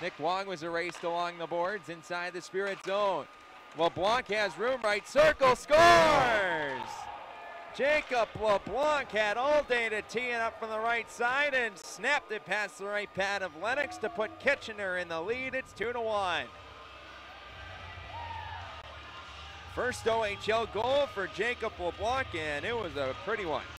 Nick Wong was erased along the boards inside the Spirit zone. LeBlanc has room, right circle, scores! Jacob LeBlanc had all day to tee it up from the right side and snapped it past the right pad of Lennox to put Kitchener in the lead. It's 2-1. First OHL goal for Jacob LeBlanc, and it was a pretty one.